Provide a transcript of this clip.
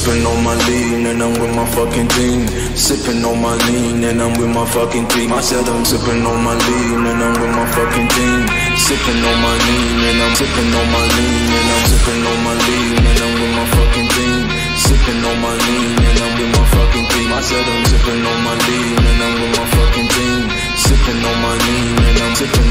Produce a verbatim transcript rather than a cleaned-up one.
sipping on my lean and I'm with my fucking team. Sipping on my lean and I'm with my fucking team. I said I'm sipping on my lean and I'm with my fucking team. Sipping on my lean and I'm sipping on my lean and I'm sipping on my lean and I'm with my fucking team. Sipping on my lean and I'm with my fucking team. I said I'm sipping on my lean and I'm with my fucking team. Sipping on my lean and I'm sipping